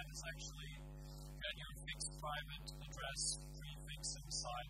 that is actually your fixed private address prefix inside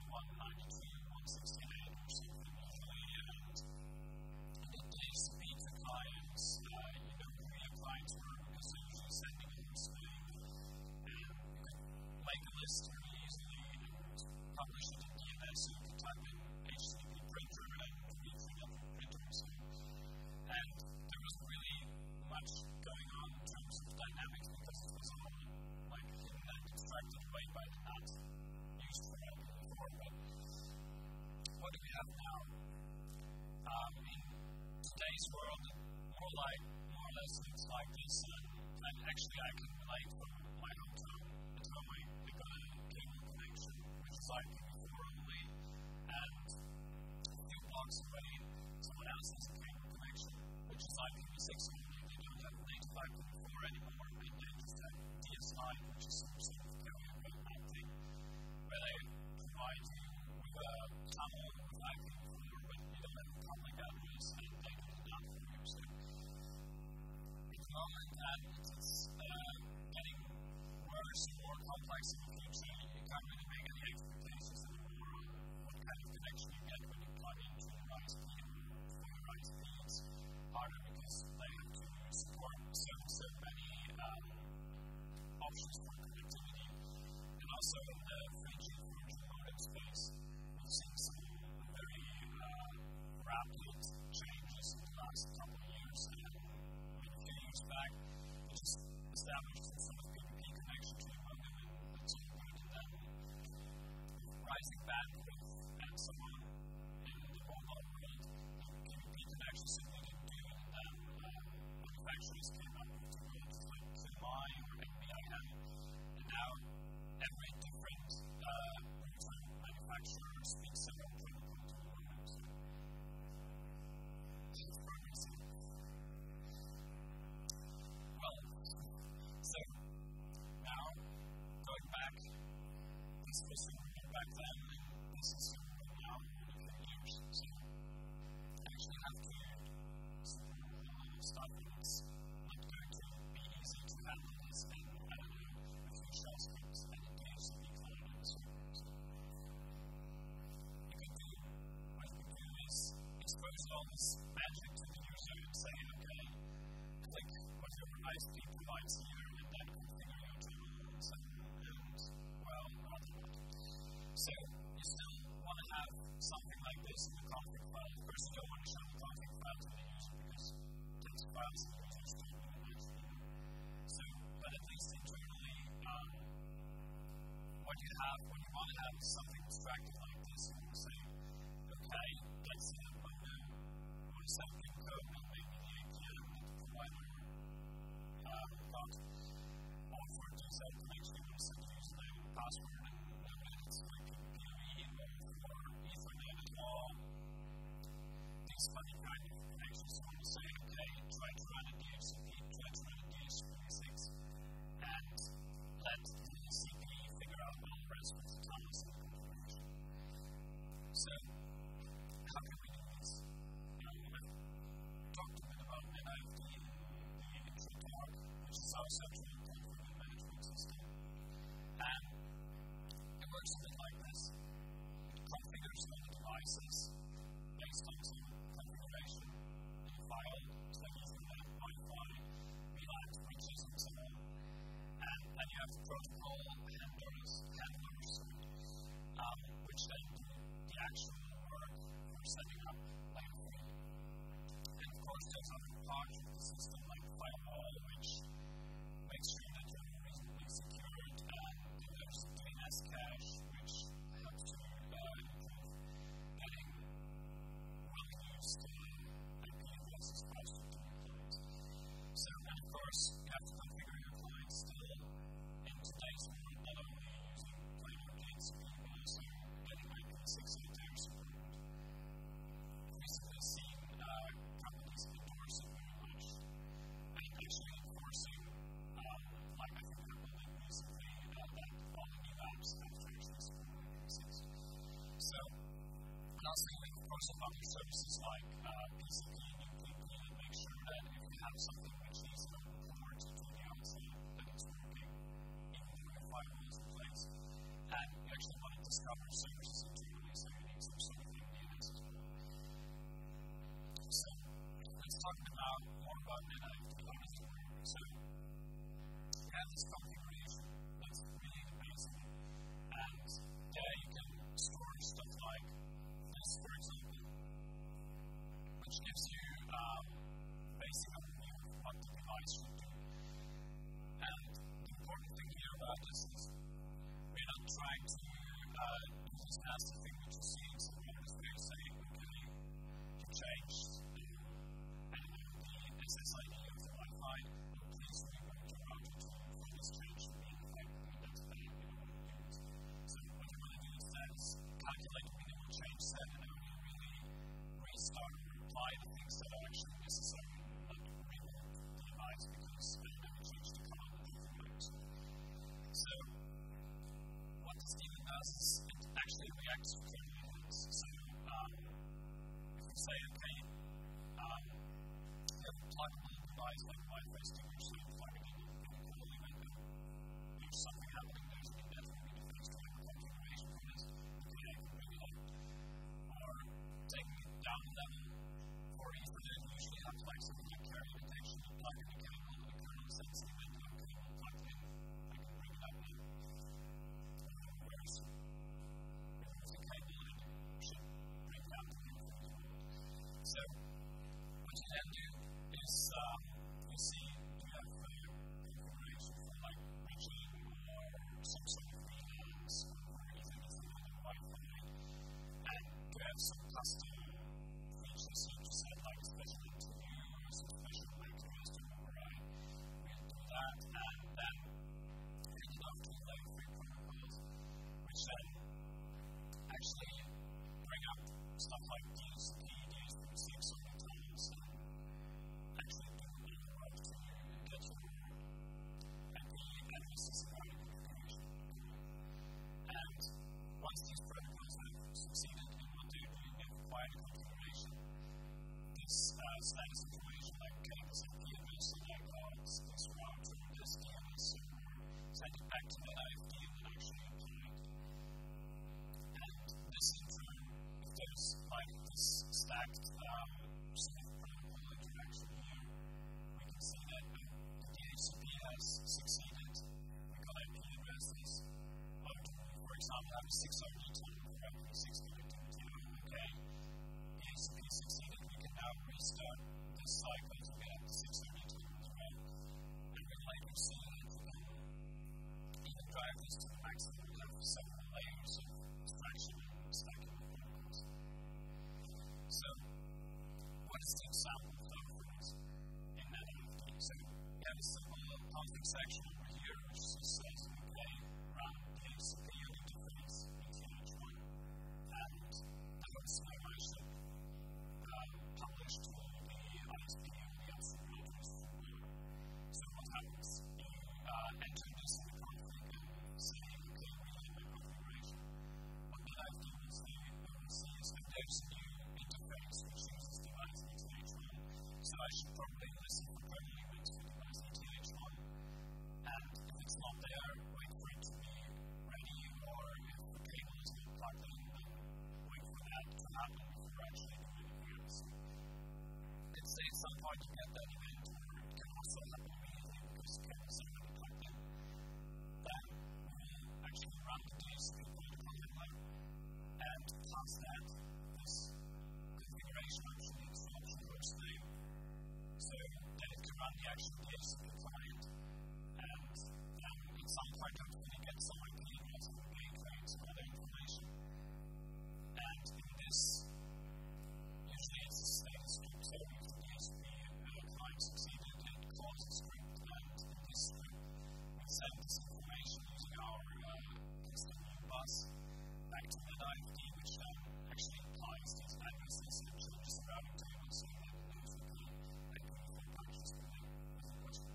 192.168 or something usually, and the DHCP to clients, you know who your clients were because they're usually sending in this thing, and you can make a list really easily and publish it in DNS, so you can type in HTTP printer and read through that printer or something. And there wasn't really much going on in terms of dynamics because it was all like hidden and extracted away by the NAT used for that before. But what do we have now? In today's world, more or less it's like this, and actually I can relate from my hometown. At home I got a cable connection, which is IPv4 only, and a few blocks away someone else has a cable connection, which is IPv6 only. They don't have native IPv4 anymore. They just have DSI, which is some sort of carrier roadmap thing, where they provide you with a tunnel with IPv4, but you don't have a public address, and they do it not for you. So at the moment, and it's getting worse and more complex in the future. You can't really make any expectations anymore on what kind of connection you get when you plug into an ISP or your ISP. It's harder because they have to support so many options for connectivity, and also in the 3G, 4G modem space, we've seen some very rapid changes in the last couple of years. A few years back, we just established some sort of PPP connection to the modem, and that's all good. And then rising bandwidth and so on in the mobile world, PPP connection simply didn't do it, and then manufacturers came up with technologies like QMI or MBIM, and now every different router manufacturer speaks several protocol to the modem, so it's progressing. Well, so now, going back, this was Superman back then, and this is Superman now in a few years, so I actually have to support a lot of stuff, and it's not going to be easy to handle this in, I don't know, a few shell scripts and a DHCP client and so on. So what you can do is expose all this magic to the user and say, okay, click whatever ISP provides here, and then configure your terminal and so on, and, well, rather not. So you still want to have something like this in the config file. Of course, you don't want to show the config file to the user because text files the users don't really much either. So, but at least internally, what you want to have is something abstracted like this. You want to say, okay, let's see the modem, what is that pin code, and maybe the APN that the provider got, or for just that connection, you want to set the username and password, and maybe it's like PPE or Ethernet at all. These funny kind of connections, you want to say, okay, try to run a DHCP, try to run a DHCP6, and let the DHCP figure out all the rest of the tunnels and configuration. So, how can we do this? I've talked a bit about netifd in the intro talk, which is our central config management system. And it works a bit like this. It configures all the devices based on some configuration in a file, so Ethernet, Wi-Fi, VLAN switches, and so on. And then you have the protocol handlers, which then do the actual work for setting up layer 3. And of course, there's other parts of the system like firewall, which makes sure that you're reasonably secured, and there's the DNS cache, which helps to improve getting well-used IP addresses faster to your client. So, and of course, you have to configure your client still in today's world, not only using plain old DHCP, but also getting IPv6 entire support. We've recently seen companies endorse it very much, and actually enforcing, like I think we're building recently, that all the new apps have to actually support IPv6. So, and also of course, other services like PCP and UTP that make sure that if you have something which needs an open port to the outside, that it's working. discover services internally, so you need some sort of DNS as well. So let's talk more about netifd. How does it work? So you have this configuration that's really basic, and there you can store stuff like this, for example, which gives you basic overview of what the device should do. And the important thing here about this is we're not trying to do this nasty thing that you see. So we're just going to say, okay, you changed the SSID of the Wi-Fi, please reboot your router to for this change to be effective, and that's the you don't want to use. So what you want to do instead is calculate a minimal change set and only really restart or apply the things that are actually necessary, not reboot the device because they never change the command that you promote. So what the Steven does is it actually reacts to kernel events. So if you say, okay, you have a pluggable device like a Wi-Fi stick, so you plug it in and kernel event, there's something happening, there's an indefinite interface to have a configuration for this, okay, I can bring it up. Or taking it down a level for Ethernet, you usually have like something like carrier detection, you plug in a cable, and the kernel sends the event to a cable plugged in, I can bring it up now. Whereas the cable should bring down the cable. So what you then do is you see you have configuration for like bridging or some sort of VLANs or even if you want Wi-Fi, and you have some custom features you just set like special interview or some special like to override. We'll do that and then hand it off to layer 3 protocols, which then actually bring up stuff like DHCP, DHCP sort of tunnels, and actually do the work to you and get your IP addresses around your configuration. And once these protocols have succeeded in what they're doing, they've acquired a configuration, this status information like okay, this IP address and like this router, this DNS server, send it back to the netifd and then actually apply it. And this in turn, if there's like this stacked sort of protocol interaction here, we can see that the DHCP has succeeded. We got IP addresses. For example, have a 602 correctly 602. Okay, DHCP succeeded. We can now restart this cycle to get the 632 right. And we'll later see that we can even drive this to the maximum. We have several layers of abstraction and stacking of protocols. So, what is the example flow for us in netifd? So, we have a simple config section over here which just says, okay, run DHCP interface ETH1, and that was how I should publish to the ISP or the upstream address. So, what happens? You enter this in the config and say, okay, relay my configuration. What netifd will see is that there's a new interface which uses device ETH1. So I should probably listen for kernel events for device ETH1. And if it's not there, wait for it to be ready, or if the cable is not plugged in, then wait for that to happen before actually doing anything else. Let's say at some point you get that event, or it can also happen immediately because the cable is already plugged in. Then we actually run the DHCP protocol inline and pass that this configuration option into the option host name. So then it can run the actual DHCP client, and then at some point hopefully you get some IP address from the gateway and some other information. And in this, usually it's a status script, so if the DHCP client succeeded, it calls a script, and in this script we send this information using our instant new bus back to the netifd, which then actually applies these addresses and changes the routing table so that it knows what the IP functions can do. Is the question?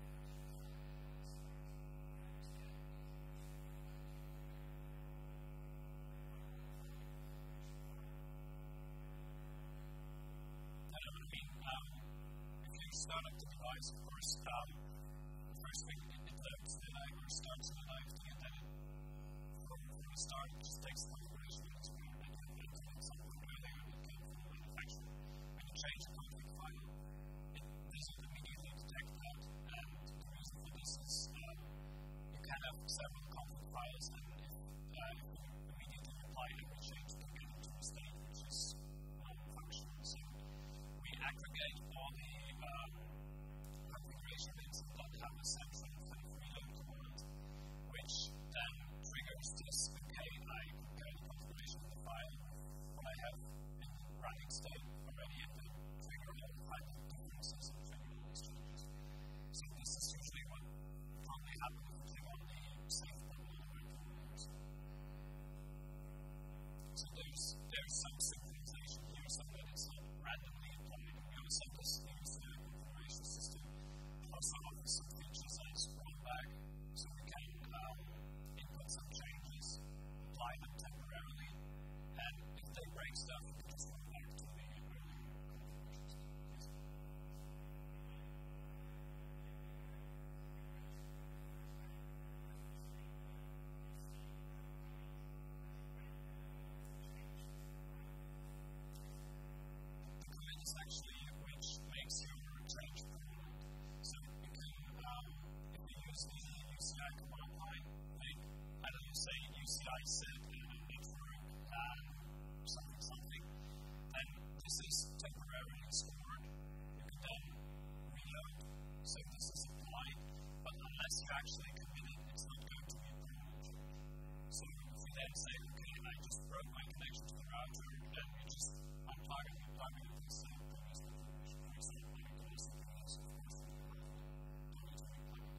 If you start up the device, of course, first thing it loads the network, starts the netifd, and then it the start, it just takes configuration units where they can implement something earlier that came from the manufacturer. When you change the config file, it doesn't immediately detect that, and the reason for this is you can have several config files, and if you immediately apply every change to get into a state which is non-functional. So we aggregate all the configuration bits that have a central kind of reload command, which then triggers this, okay, I compare the configuration of the file, what I have in running state already, and then trigger all the type of differences and trigger all these changes. So this is usually what probably happens if you click on the save button on the right corner. So there's some synchronization here so that it's not randomly applied. We also have this use the configuration system. Also offers some features as rollback, so we can input some changes, apply them temporarily, and if they break stuff, we can just roll back to the earlier configuration system. The command is actually which makes your change permanent. So you can, if you use the UCI command line, like, I don't know, say UCI set network something, then this is temporarily stored. You can then reload, so this is applied, but unless you actually commit it, it's not going to be a permanent change. So if you then say, okay, I just broke my connection to the router, then you just unplug and plug in this previous configuration. For example, you can also do this, of course, in the cloud. Don't need to replug it.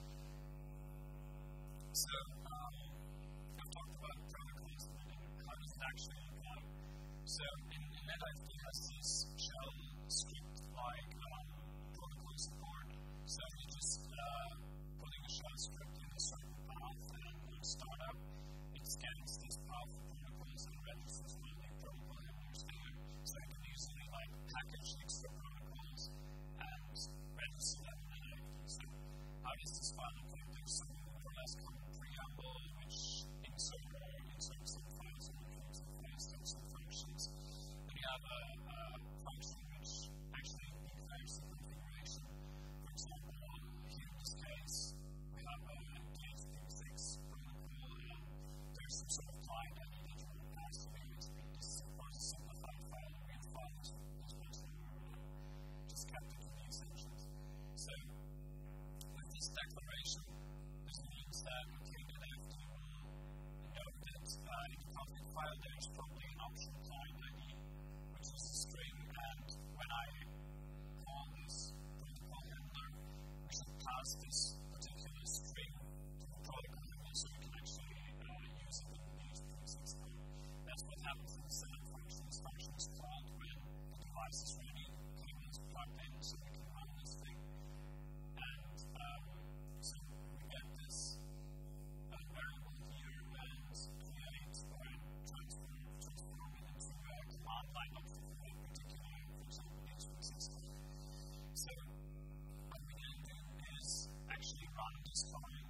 So, I've talked about protocols and how does it actually apply. So, in netifd, it has this shell script like protocol support. So, you just putting a shell script in a certain path, and when you start up, it scans this path of protocols and registers when the protocol handlers there. So, you can usually like package extra protocols and register them in netifd. So, how does this file look like? There's some more or less common preamble which inserts some files and removes some files and some functions. Then you have a function which actually declares the configuration. For example, here in this case, we have a DHCP 6 protocol, and there's some sort of client ID that you want to pass to the USB. This is, of course, a simplified file. The real file is much more just captured in the essentials. So, with this declaration, this means that netifd will note that in the config file there is probably an optional client ID, which is a string, and when I call this protocol handler, we should pass this particular string to the protocol handler so we can actually use it in the DHCP system. That's what happens in the setup function. This function is called when the device is ready, the cable is plugged in so we can run this thing. And so we get this variable here and create or transform it into a command line option for that particular, for example, DHCP system. So what we're going to do is actually run this command.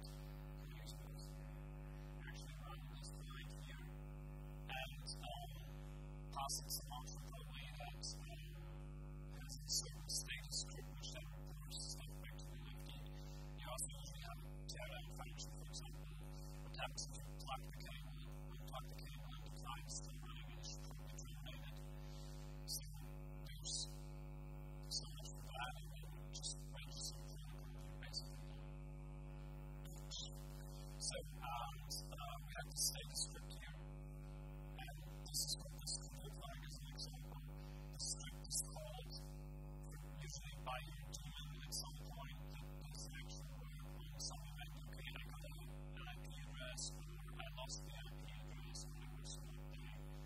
Actually run this command here and pass it some option probably that has a certain status script which then reports stuff back to the netifd. You also usually have a teardown function, for example, what happens if you plug the cable, unplug the cable, and the client is still running and it should probably terminate it. So there's so much for that, and then just register the protocol basically. So we have the status script here, and this is what this could look like as an example. The script is called usually by your daemon at some point that does actually work on some event. Okay, I got an IP address, or I lost the IP address, whatever, so that they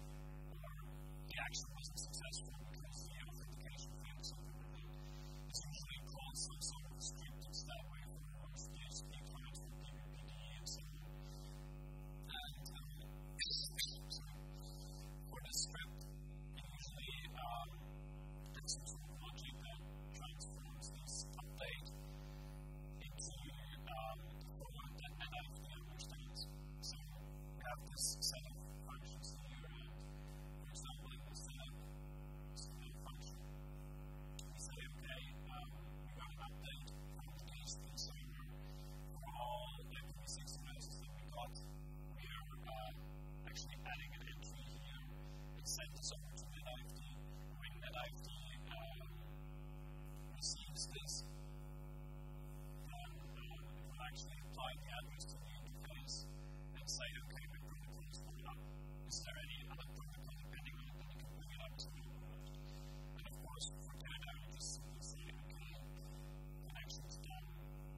apply the address to the interface and say, okay, the protocol is pulled up. Is there any other protocol depending on it that you can bring it up to? And of course, for data, you just simply say, okay, connection's done.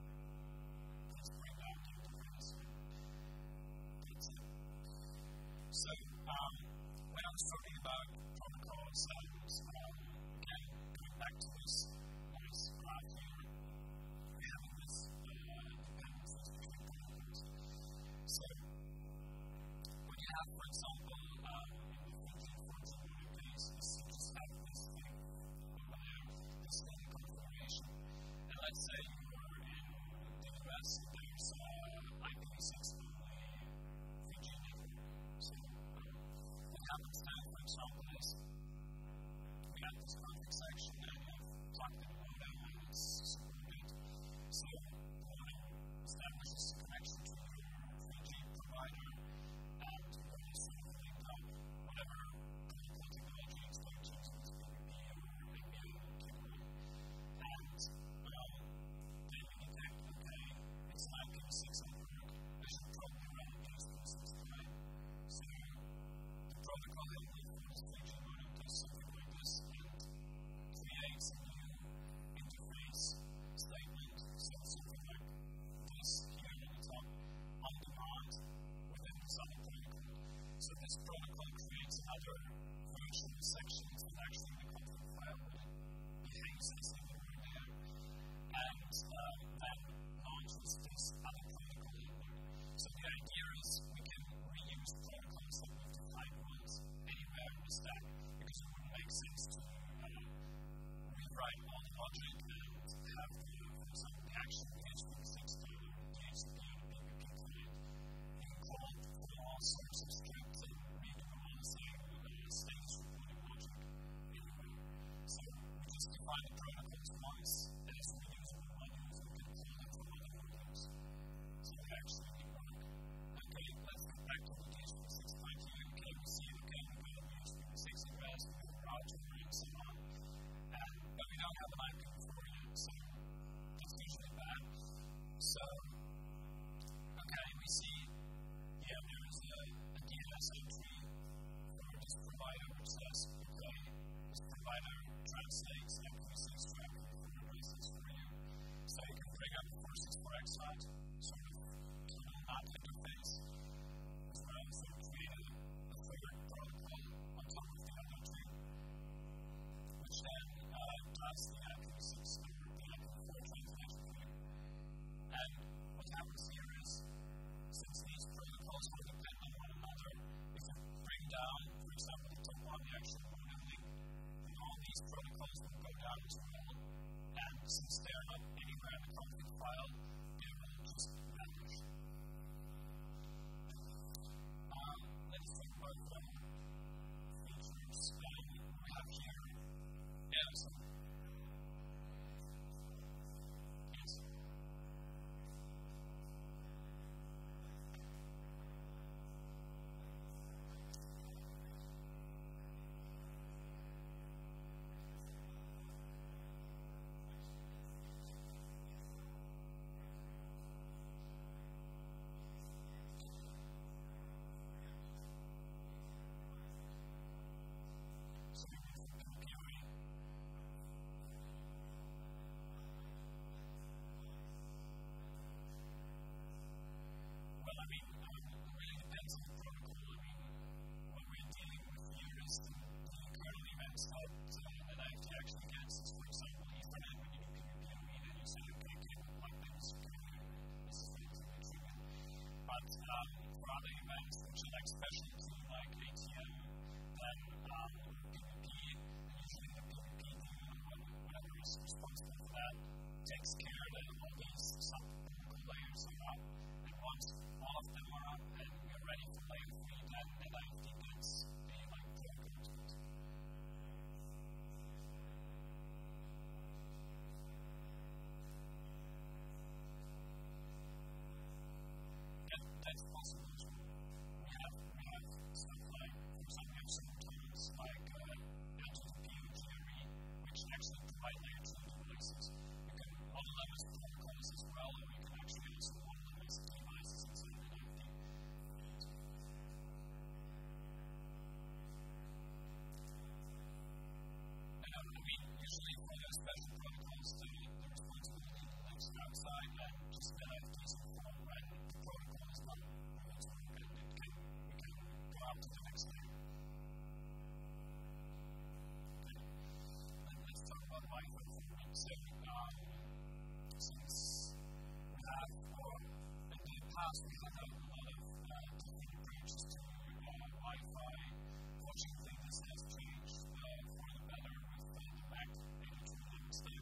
Let's bring down the interface. That's it. So, when I was talking about protocols, again, going back to this graph here, we have this dependencies between protocols. So, when you have, for example, in the 14 case, you just have this thing over there, this thing configuration. And let's say you are in the US, there's IPv6 only 3G network. So, what happens now, for example, is we have this config section and you have plugged in modem and it's supported. So, the modem establishes a connection to your 3G provider and you sort of link up whatever protocol technology is going to use, Prpl or API typically. And then you detect, okay, it's an IPv6 network, I should probably run a DHCP client. So, the protocol handler for this 3G modem does something like this and creates a new interface statement, so something like this here at the top, on demand within this other protocol. So this protocol creates another virtual section that actually the config file behaves as if it were there, and then launches this other protocol input. So the idea is we can reuse protocols that we've defined once anywhere in the stack, because it wouldn't make sense to rewrite all the logic and have for example, the actual DHCP6 or DHCP or PPP client being called for all sorts of scripts and reading all the same status reporting logic anywhere. So we just define the protocols once, and it's reusable modules, we can call them from other modules. So they actually work. Okay, let's get back to the DHCP6 client here. Okay, we see, okay, we got DHCP6 address, we got router, and so on. But we don't have an IPv4 yet, so that's usually bad. So, okay, we see, yeah, there is a DNS entry for this provider which says, okay, this provider translates IPv6 to IPv4 addresses for you. So you can bring up the 464x site, sort of kernel NAT interface, as well as create a third protocol on top of the other two, which then does the IPv6 or the IPv4 translation for you. And what happens here is, since these protocols will depend on one another, if you bring down, for example, the top one, the actual modem link, then all these protocols will go down as well. And since they're not anywhere in the config file, they will just vanish. Let's think about what features we have here. Yeah, so yes. So we move to POE. Well, I mean, it really depends on the protocol. I mean, what we're dealing with here is the kernel events that netifd actually gets. Is, for example, Ethernet, when you do PPP, then you say, okay, cable plug this, this is the treatment. But for other events, which are like specialty, like ATM, then PPP, usually the PPP team, whatever is responsible for that, takes care that all these sub-protocol layers are up. And once all of them are up and we're ready for layer 3, then netifd gets the protocol to it. That's possible as well. We have stuff like, for example, we have some tools like LTTP or GRE, which actually provide layer 2 devices. We can model them as protocols as well, and we can actually also model them as outside and just NFTs inform when the protocol is done. We can go up to the next layer. Okay. Let's talk about Wi-Fi for a minute. So, since we have, in the past, we had a lot of different approaches to Wi-Fi. Fortunately, this has changed for the better with the Mac 82 stack.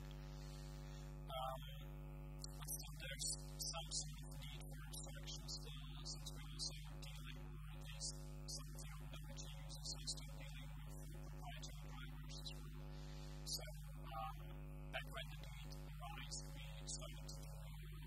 But still, there's some sort of need for abstraction still, since we're also dealing, or at least some of the OpenWrt users are still dealing with proprietary drivers as well. So, back when the need arose, we started to do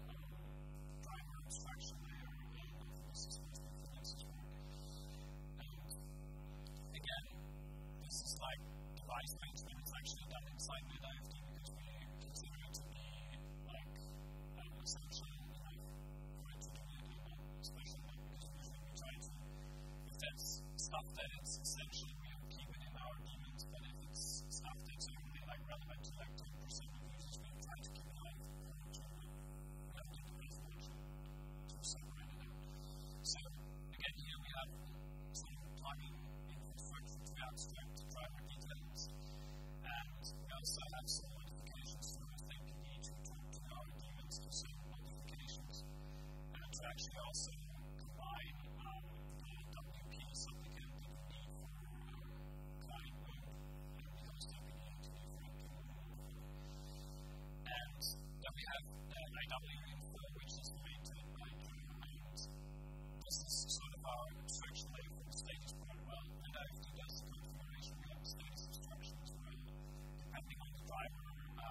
driver abstraction layer and the systems with this as well. And again, this is like device management is actually done inside netifd because we consider it to be like essential for it to do a daemon, especially because usually we try to, if that's stuff that it's essential, we will keep it in our daemons, but if it's stuff that's only like relevant to like 10% of users, we try to keep it alive to have to do this function to separate it out. So again, here we have some plugin infrastructure to abstract driver details, and we also have some modifications to the daemon to talk to our daemons to some modifications, and to actually also combine the WP supplicant that we need for client mode and the host WP to do for API. And then we have IW info, which is maintained by Kernel, and this is sort of our abstraction layer for the status point. Well, NFD does the configuration, we have status abstraction as well. Depending on the driver,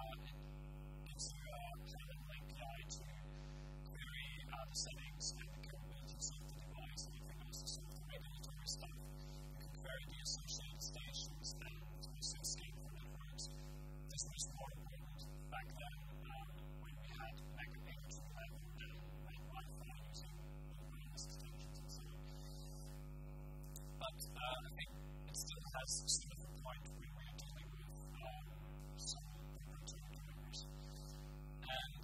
it's a kernel API to query the settings and the capabilities of the device, and if it goes to some of the regulatory stuff, we can query the associated stations and also escape from networks. This was more important back then when we had Mac 82 and Wi-Fi using wireless extensions and so on. But I think it still has sort of a point when we are dealing with some proprietary drivers. And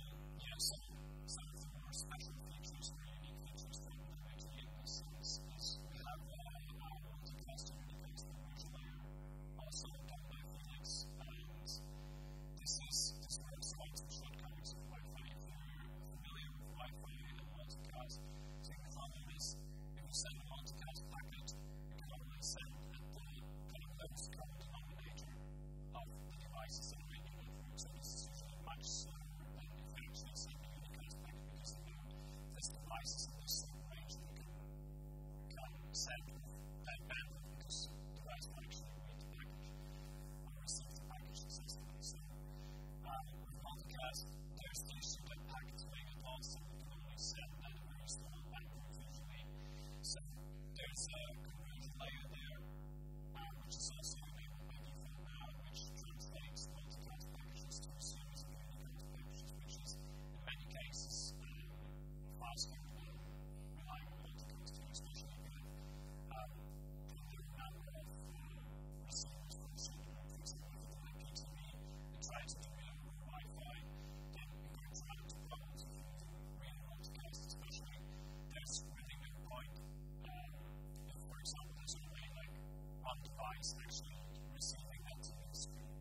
some of the more special features or unique features that we actually in this is we have multicast indicates the conversion layer, also done by Felix, and this works like some shortcomings of Wi-Fi. If you're familiar with Wi-Fi and multicast, so you can follow this. If you send a multicast packet, you can only send at the kind of lowest common denominator of the devices that are in your network. So this is usually much slower than if you actually send a unicast packet because this device is in this range that you can send with that bandwidth because the device will actually read the package or receive the package successfully. So with multicast, there's the issue that packets may get lost and you can only send at a very small bandwidth usually. So there's a conversion layer there, which is also enabled by default now, which translates multicast packages to a series of unicast packages, which is in many cases faster than relying on multicasting, especially if you have the number of receivers from the server. For example, if you do PTV and try to do it over Wi-Fi, then you're going to run into problems with real multicast, especially. There's really no point if, for example, there's only like one device actually receiving that TV screen.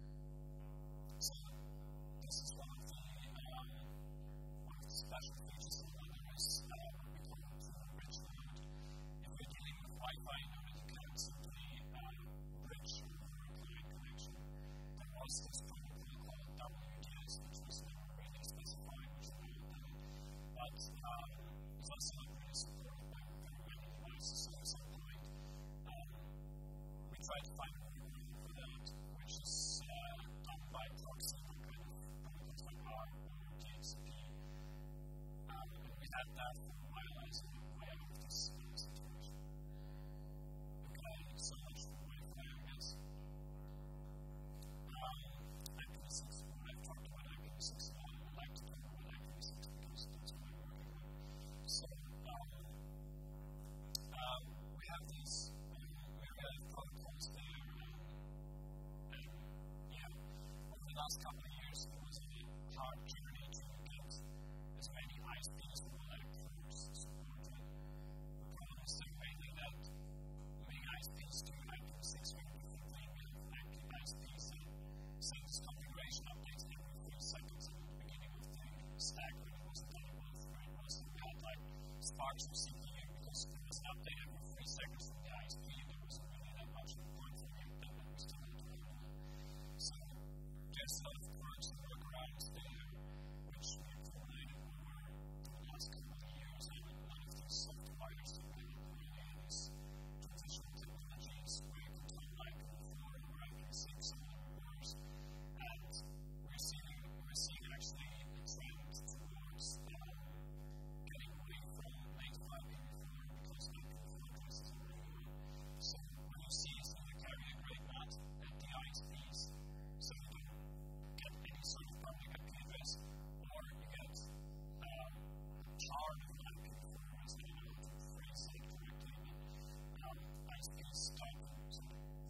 So this is one of the special features of what there is what we call rich load. If we're dealing with Wi-Fi, you can simply bridge over a client connection. There was this protocol called WDS, which was never really specified, which we did, but it's also not really supported by very many devices. So at some point, we tried to find a workaround for that, which is done by proxy for kind of protocols like R or DHCP. We had that for a while as a way out of this situation. Okay, so much for Wi-Fi, I guess. IPv6, I've talked about IPv6 a lot. I like to talk about IPv6 because that's what I'm working on. So, we have these protocols there, and over the last couple of years, it was a hard journey to sparks of CPU because there was an update every 3 seconds from the ISP, and there wasn't really that much point for you that was still in the middle. So there's a lot of quirks and workarounds there, which we formulated over the last couple of years, and a lot of these softwares that we really these transitional technologies where you can turn like over or IP6 and worse. And we're seeing actually a trend towards getting away from native IPv4 because IPv4 addresses are really good. So what you see is that you carry a great NAT at the ISPs, so you don't get any sort of public IP address, or you get shard of IPv4 as I don't know how to phrase it correctly, but ISPs start so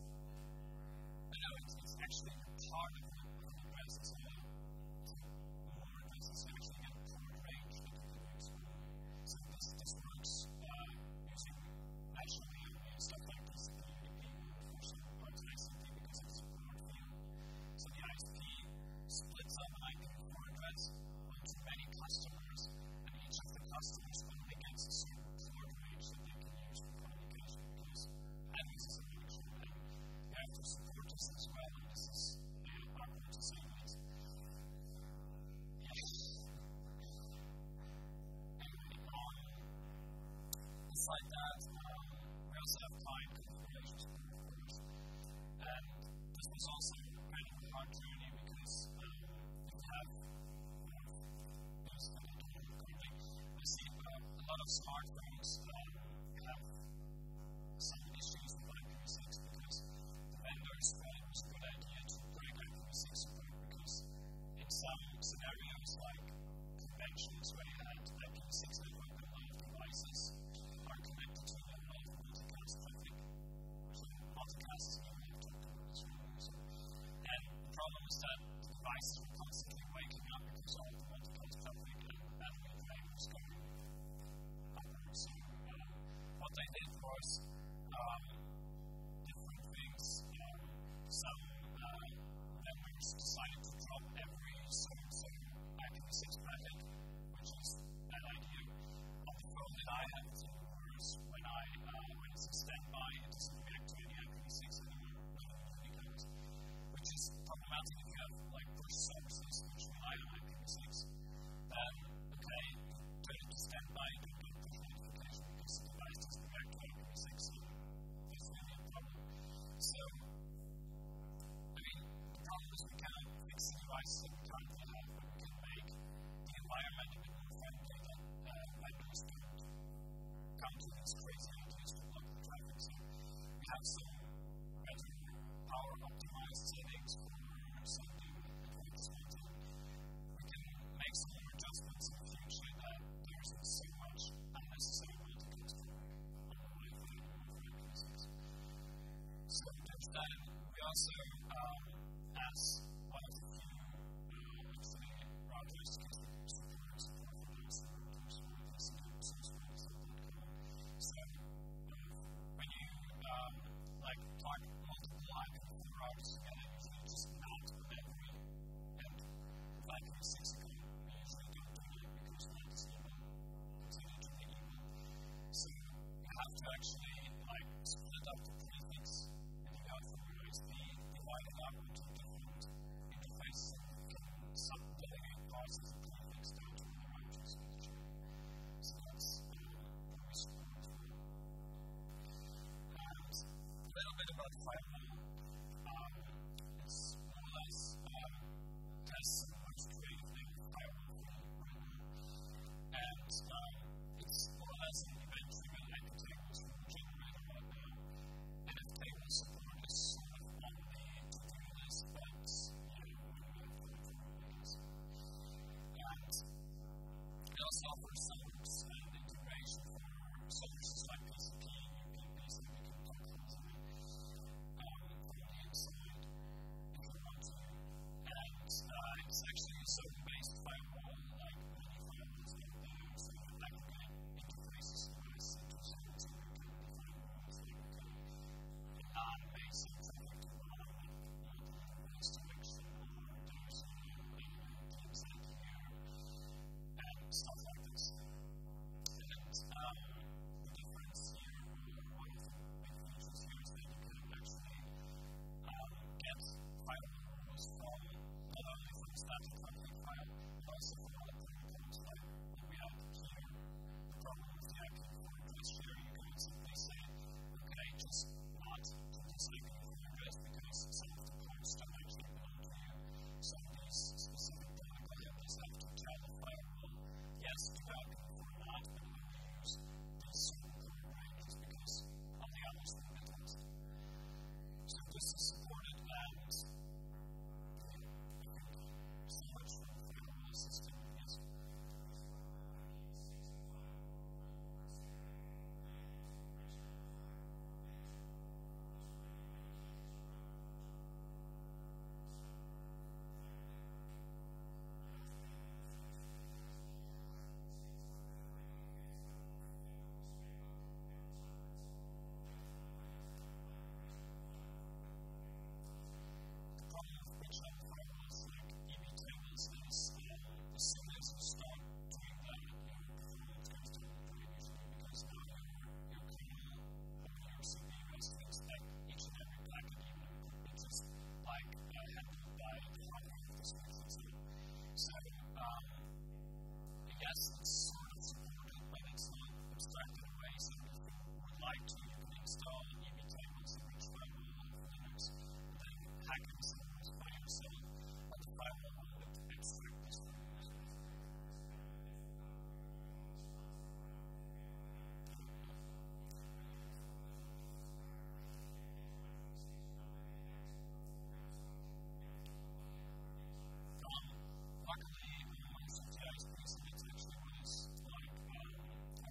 it's actually part of the address is more addresses you actually get port range that you can use. So this works using naturally stuff like TCP, UDP, or some parts of ICP because it's port field. So the ISP splits up an IPv4 address onto many customers, and each of the customers only gets a certain port range that they can use for communication because that uses a function, and you have to support this as well, and this is awkward to say, but beside that, we also have client configuration support, of course, and this was also kind of a hard journey because you have those that I don't know currently. I see a lot of smartphones have some issues with IPv6 because the vendors thought it was a good idea to break IPv6 support because in some scenarios like conventions where you had IPv6 network and a lot of devices are connected to a lot of multicast traffic. So multicast is not really talking about this really. And the problem is that the devices were constantly waking up because all the multicast traffic and bandwidth rate was going upwards. So what they did was different things. Some vendors decided to drop every so-and-so IPv6 packet, which is an idea. On the phone that I have, it's even worse. When it's a standby, it doesn't react to any IPv6 anymore, which is problematic if you have like push services which rely on IPv6. Then, okay, turn it to standby, you don't get push notification because the device doesn't react to IPv6, so that's really a problem. So, I mean, the problem is we cannot fix the devices that we currently have, but we can make the environment a bit more friendly that vendors don't come to these crazy ideas to block the traffic. So we have some better power optimized settings for sending advanced content. We can make some more adjustments in the future that there isn't so much unnecessary multicast traffic on the Wi-Fi over IPv6. So there's that. We also, as one of the few actually routers can support for those routers with this subsystem.com. So when you like plug multiple IPv4 routers together, usually just mount the memory and with IPv6 again, we usually don't do that because that is even considered to be evil. So you have to actually like split up the prefix and you have for your ISP, divide it up into different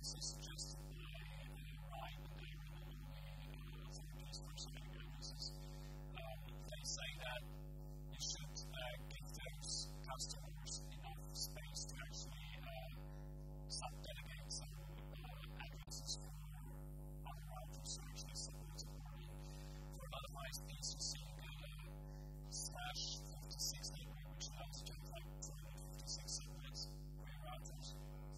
this is suggested by Ryan and the authorities for setting addresses. They say that you should give those customers enough space to actually sub-delegate some addresses for other routers to actually support it. For a lot of ISPs, you see /56 gateway, which allows you to have like 256 subnets for your routers.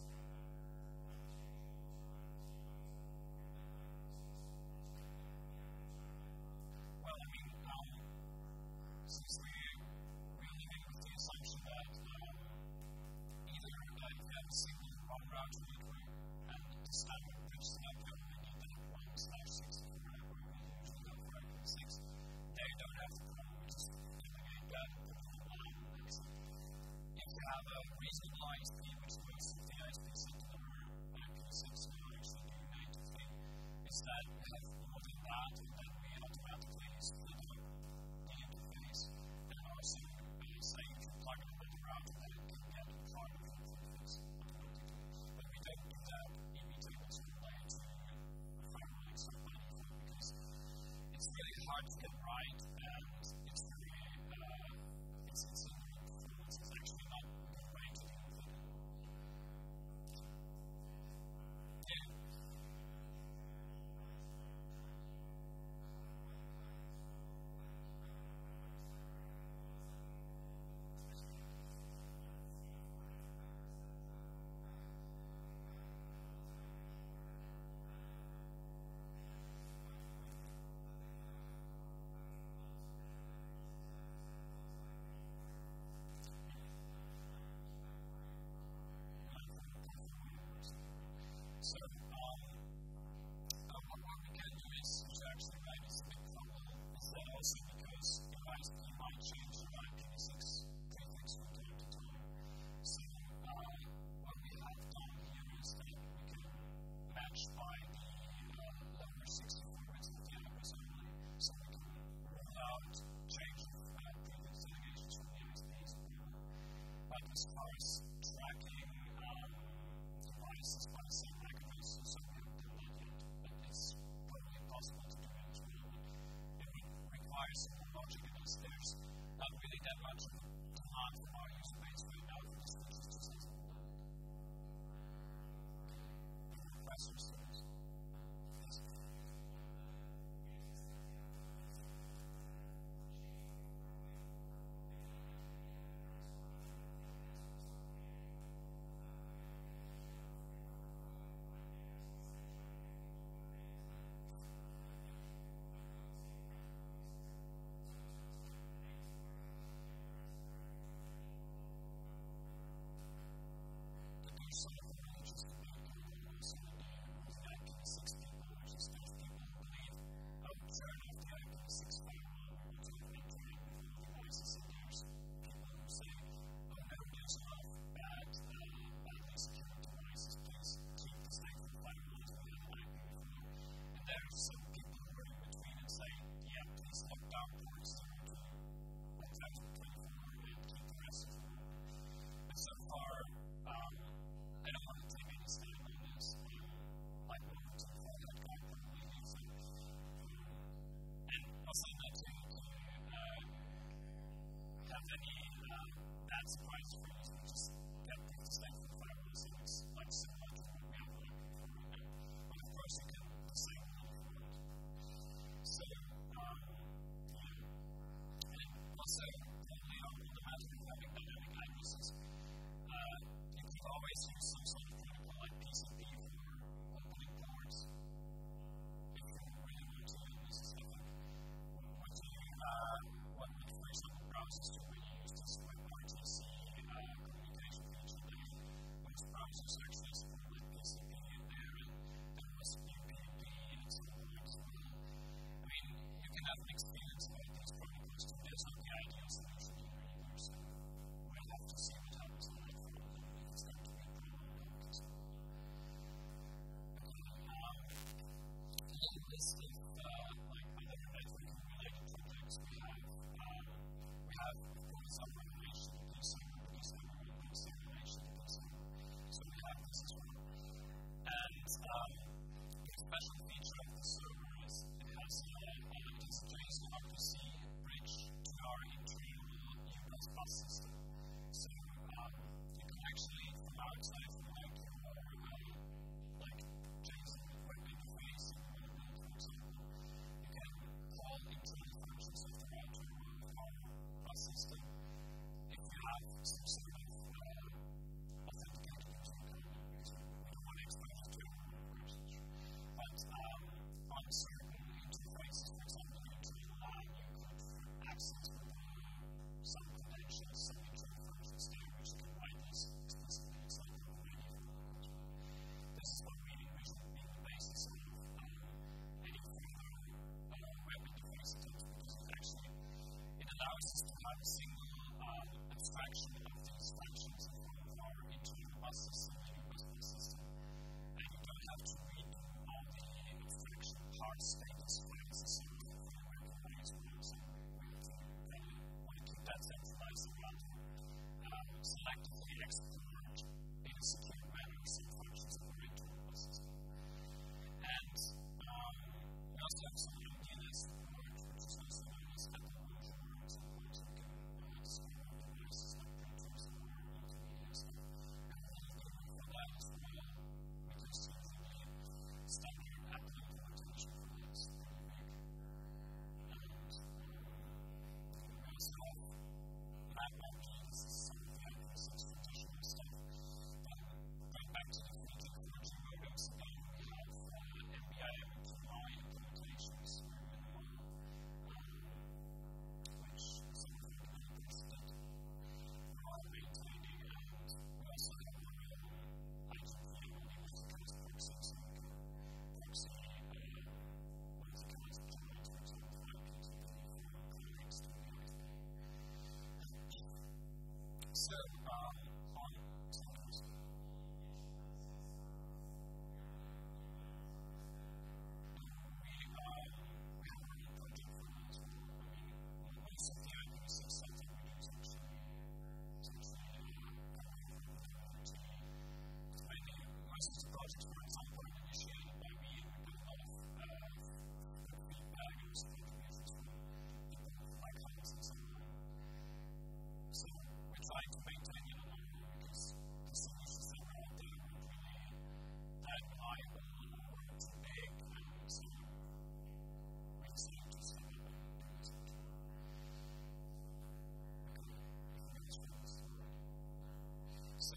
Well, I mean, since we're living with the assumption that either you have a single one router network and the standard bridge network, and you need that 1/64 network, we usually go for IPv6. There you don't have to just delegate that and put it online. If you have a reasonable ISP, which most of the ISPs that deliver IPv6 will actually do natively, is that you have more than that, and then we automatically split up the interface, and also say if you plug in another router, then it can get in front of the prefix automatically. But we don't do that immediately to relay to firewall somebody, because it's really hard to get right, and it's really, it's actually not a good way to deal with it. special feature of the server is it has a JSON-RPC bridge to our internal US bus system. So you can actually, from outside, from like JSON web interface, for example, you can call internal functions of the router of our bus system. If you have some sort of authenticated user code, because we don't want to expose it to everyone, but on certain interfaces, for example, internal line, you could access some credentials, some internal functions there, which you can write this explicitly inside the menu. This is what we envision being the basis of any further web interface attempts, because it allows us to have a single abstraction of these functions in our internal bus system, the US bus system, and you don't have to redo all the abstraction parts, status flags, and so on for the recognize rules. We want to keep that centralized and rather selectively export in a secure manner some functions of our internal bus system. And we also have some DNS support, which is also known as OpenWrt support, so we can screen up devices like printers or multimedia stuff. And we'll have to for that as well, because usually standard Apple implementation for that is pretty big. And we also have MapRP, this is some of the access traditional stuff. But going back to the 3G, 4G modems, again, we have MBIM and PMI implementations for minimal, which some of the communities that we're all maintaining, and we also have our own IGP, which becomes proxy, so we can proxy one of the commands that generates, for example, IPTP from clients to the ISP. So, on servers. We have our own project for that as well. I mean, most of the IPv6 stuff that we do is actually most of the projects were at some point initiated by me, and we got a lot of feedback and some contributions from people like Hans and so on. So we're trying to maintain it along because the solutions that were out there weren't really that reliable or too big, and so we decided to set up and do this much more. So,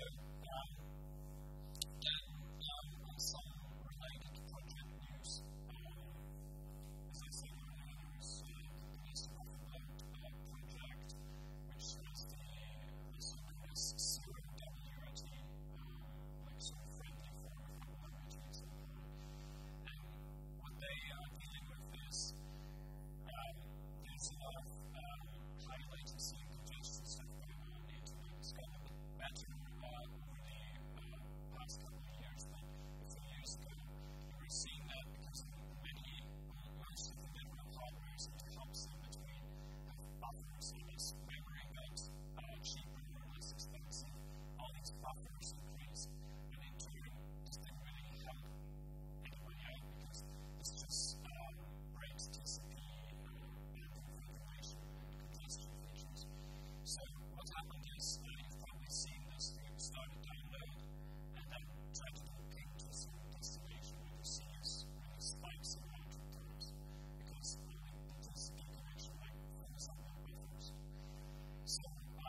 on some related project news, as I said earlier, there was the netifd project, which is the so-called OpenWrt, like sort of friendly form of OpenWrt, and so on. And what they are dealing with is there's a lot of high latency and congestion stuff going on on the internet. It's gotten a bit better over the past couple of years, but a few years ago we were seeing that because most of the network hardware seemed to helps in between buffers and this memory that's cheaper or less expensive. All these buffers increase, and in turn this didn't really help anybody out because this just breaks TCP configuration and congestion features. So what happened is you've probably seen this, you start a download and then try to do a ping to a certain destination where the CS really spikes in round-trip times because the TCP connection might focus on that buffers. So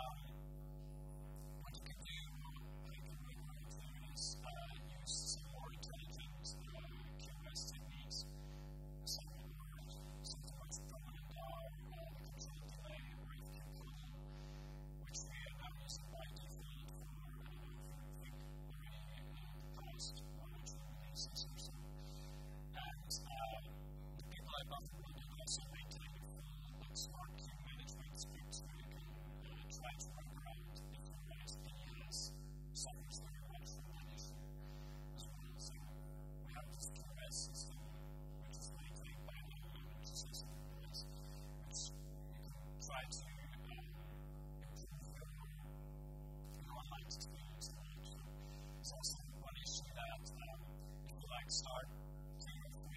what you can do, like in OpenWrt, is use some more intelligent QoS techniques. Something much prominent are the control delay or if kernel, which we are now using by default for I think already in the past 1 or 2 releases or so. And the people at OpenWrt did also maintain a full smart queue management script where you can try to work around if your ISP suffers very much from that issue as well. So we have this QoS system, which is maintained by daemon, which is also QoS, which you can try to improve your online experience. It's also one issue that if you like start 3 or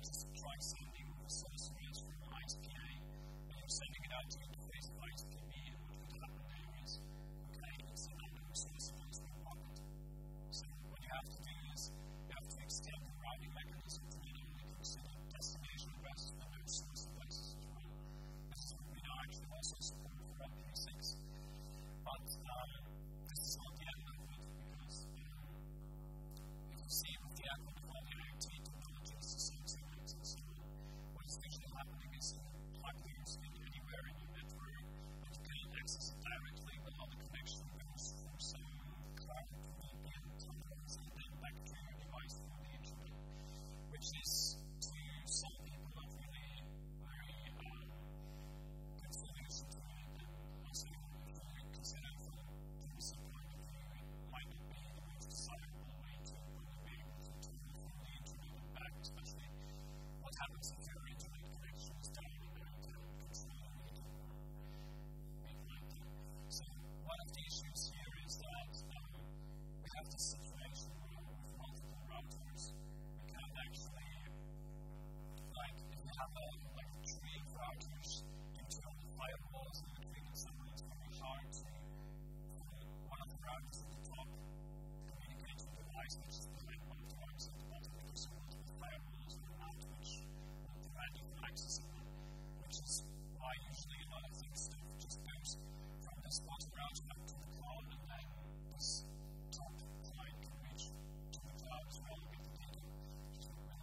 just try sending source files from ISPA, and you're sending it out to the interface of ISPB, and what would happen there is, okay, it's a number of source files per pocket. So what you have to do is, you have to extend the routing mechanism to not only consider destination addresses, but those source places as well. This is what we now actually also support for IPv6. But this is not the end of it, because if you see with the advent of all the IoT technologies, the sensor links and so on, what's usually happening is hyperlinks can be anywhere in your network, and you cannot access it directly, but all the connection goes through some cloud VPN sometimes, and then back to your device through the internet, which is, to some people, not really very good solution to it. And also, if you consider from some point of view, it might not be the most desirable way to be able to move from the internet and back, especially what happens if your internet connection is down and you cannot control it or anything like that. So one of the issues here is that we have this situation where with multiple routers, we can't actually, like, if you have a tree of routers, internal firewalls in between and somewhere, it's very hard to, one of the routers at the top, communicate to the device, which is behind one of the routers at the bottom, because there are multiple firewalls around which prevent you from accessing them, which is why usually a lot of things just goes from this bottom router up to the cloud, and then this top client can reach to the cloud as well and get the data, which is really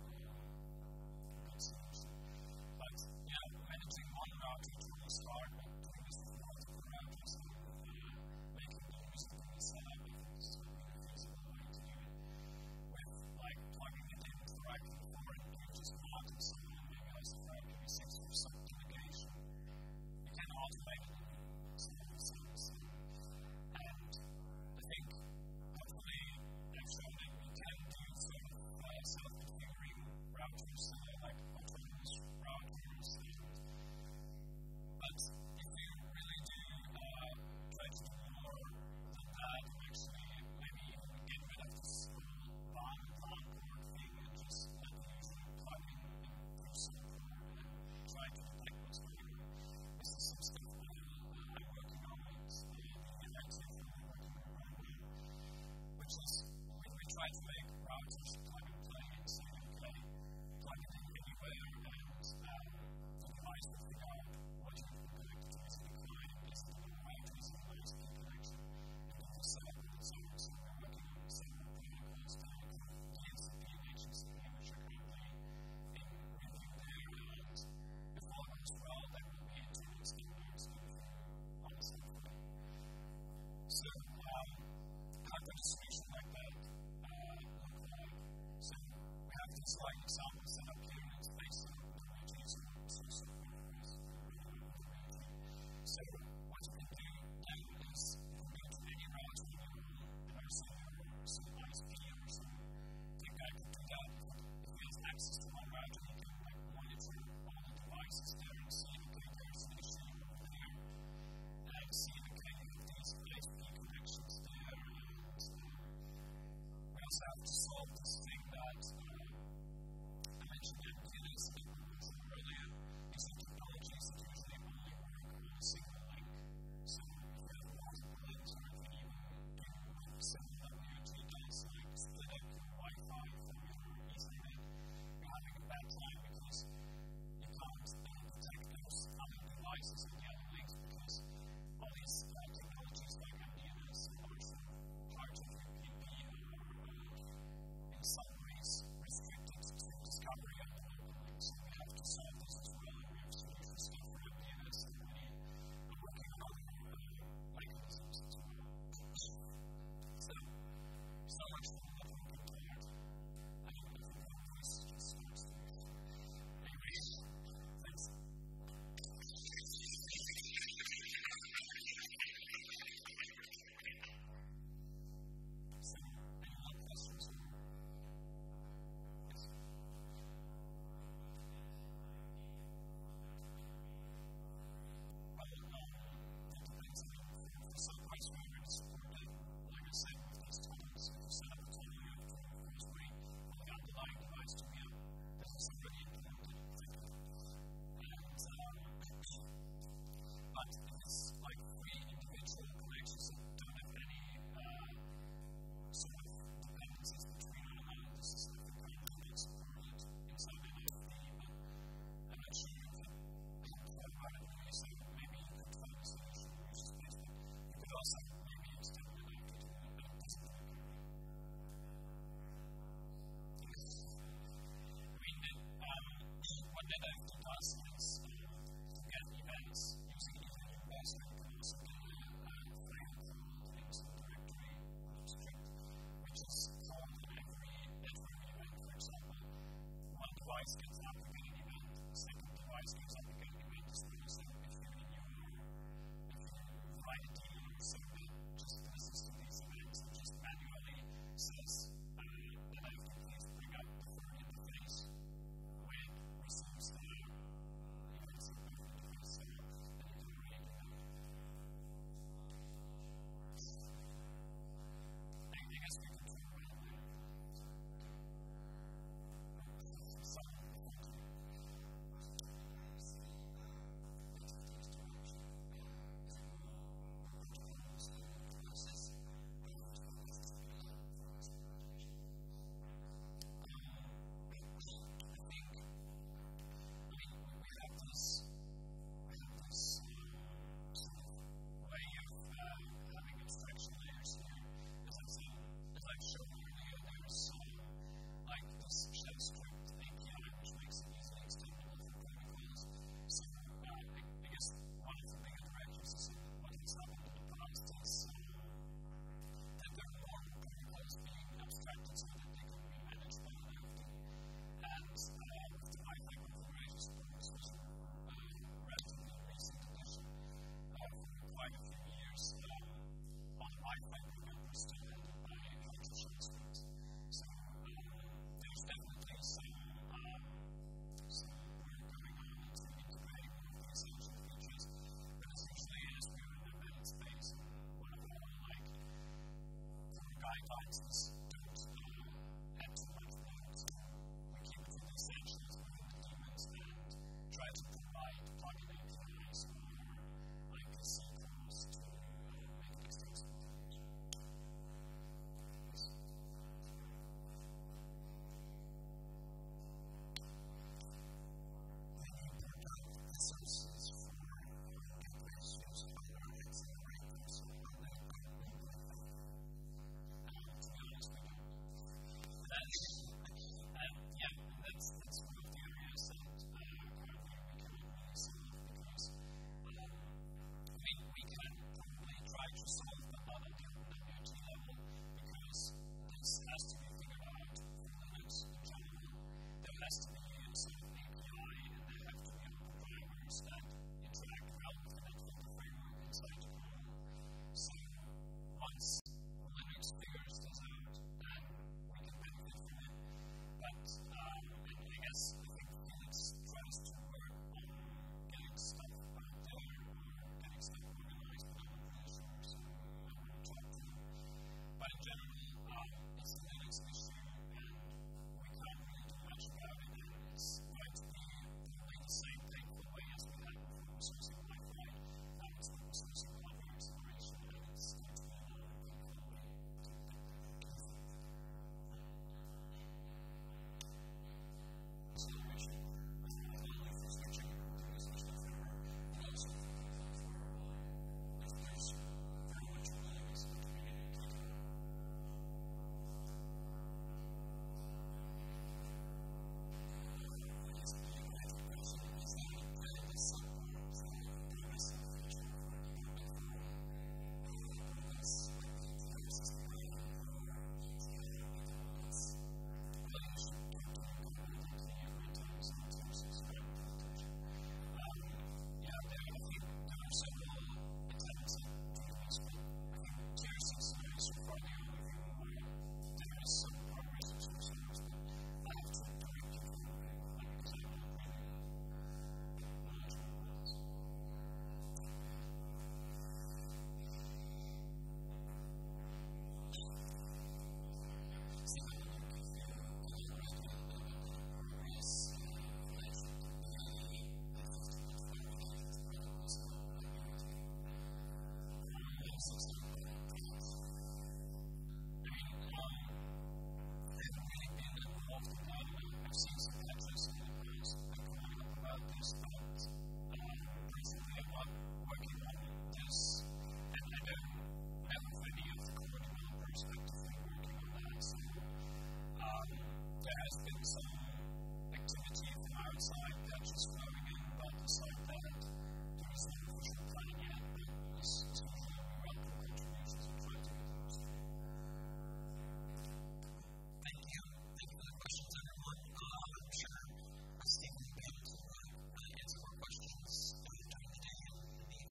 a good solution. But, managing one router to restart, but doing this with multiple routers and making the user set up, I think this is a really feasible way to do it. With, plugging it into the IPv4 and doing just mod and so on, maybe also for IPv6 for some delegation. You can automate it in some sense. And I think, hopefully, instance.